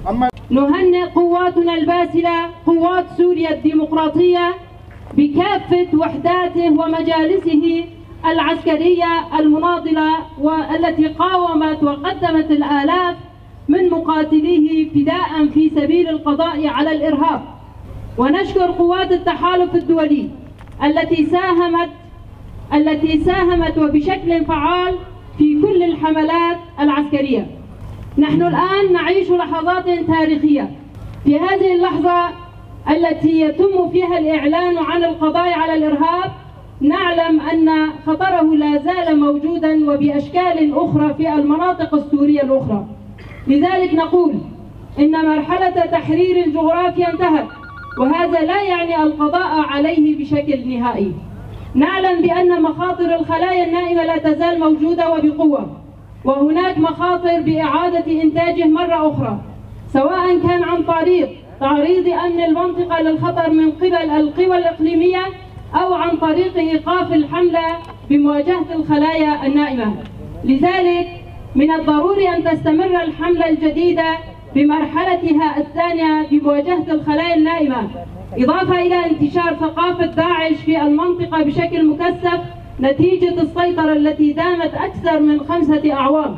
نهنئ قواتنا الباسلة قوات سوريا الديمقراطية بكافة وحداته ومجالسه العسكرية المناضلة والتي قاومت وقدمت الآلاف من مقاتليه فداء في سبيل القضاء على الإرهاب. ونشكر قوات التحالف الدولي التي ساهمت وبشكل فعال في كل الحملات العسكرية. نحن الآن نعيش لحظات تاريخية. في هذه اللحظة التي يتم فيها الإعلان عن القضاء على الإرهاب نعلم أن خطره لا زال موجودا وبأشكال أخرى في المناطق السورية الأخرى. لذلك نقول إن مرحلة تحرير الجغرافيا انتهت، وهذا لا يعني القضاء عليه بشكل نهائي. نعلم بأن مخاطر الخلايا النائمة لا تزال موجودة وبقوة، وهناك مخاطر بإعادة إنتاجه مرة أخرى، سواء كان عن طريق تعريض أمن المنطقة للخطر من قبل القوى الإقليمية أو عن طريق إيقاف الحملة بمواجهة الخلايا النائمة. لذلك من الضروري أن تستمر الحملة الجديدة بمرحلتها الثانية بمواجهة الخلايا النائمة، إضافة إلى انتشار ثقافة داعش في المنطقة بشكل مكثف نتيجة السيطرة التي دامت أكثر من 5 أعوام.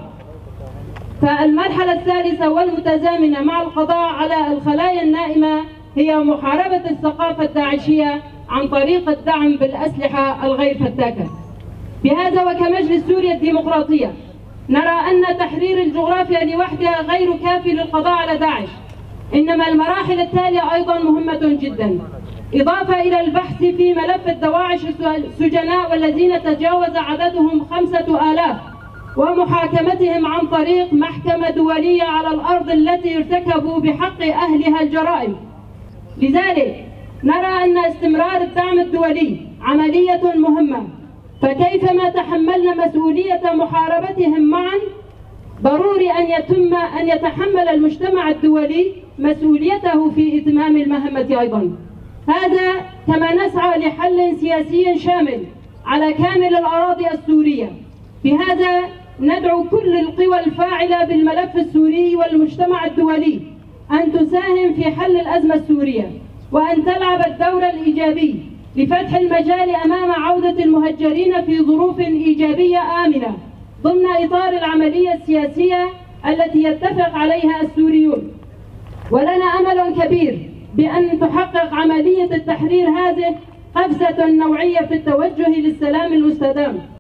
فالمرحلة الثالثة والمتزامنة مع القضاء على الخلايا النائمة هي محاربة الثقافة الداعشية عن طريق الدعم بالأسلحة الغير فتاكة. بهذا وكمجلس سوريا الديمقراطية نرى أن تحرير الجغرافيا لوحدها غير كافي للقضاء على داعش، إنما المراحل التالية أيضا مهمة جدا، إضافة إلى البحث في ملف الدواعش السجناء والذين تجاوز عددهم 5000 ومحاكمتهم عن طريق محكمة دولية على الأرض التي ارتكبوا بحق أهلها الجرائم. لذلك نرى أن استمرار الدعم الدولي عملية مهمة، فكيفما تحملنا مسؤولية محاربتهم معا ضروري أن يتحمل المجتمع الدولي مسؤوليته في إتمام المهمة أيضا. هذا كما نسعى لحل سياسي شامل على كامل الأراضي السورية. بهذا ندعو كل القوى الفاعلة بالملف السوري والمجتمع الدولي أن تساهم في حل الأزمة السورية، وأن تلعب الدور الإيجابي لفتح المجال أمام عودة المهجرين في ظروف إيجابية آمنة ضمن إطار العملية السياسية التي يتفق عليها السوريون. ولنا أمل كبير بأن تحقق عملية التحرير هذه قفزة نوعية في التوجه للسلام المستدام.